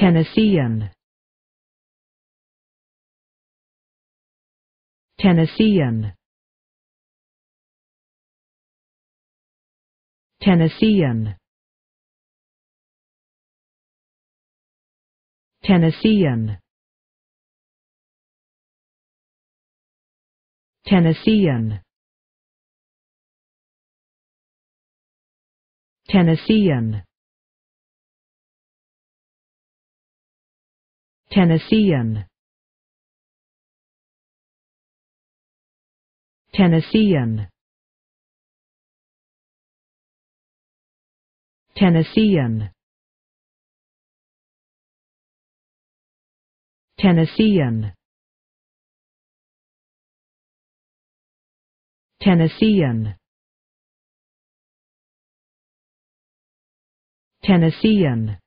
Tennessean, Tennessean, Tennessean, Tennessean, Tennessean, Tennessean, Tennessean, Tennessean, Tennessean, Tennessean, Tennessean, Tennessean,